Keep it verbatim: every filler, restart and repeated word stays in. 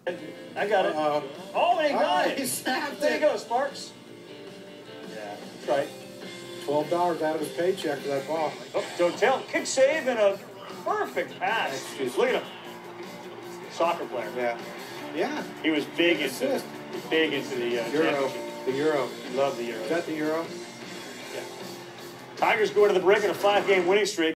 I got it. Uh, oh, and he got oh, it. He snapped There it. you go, Sparks. Yeah, that's right. Twelve dollars out of his paycheck for that ball. Oh, Dotel, kick save and a perfect pass. Excuse Look at him. Soccer player. Yeah. Yeah. He was big into Assist. big into the uh, Euro. championship. The Euro. Love the Euro. Is that the Euro? Yeah. Tigers go into the break in a five-game winning streak.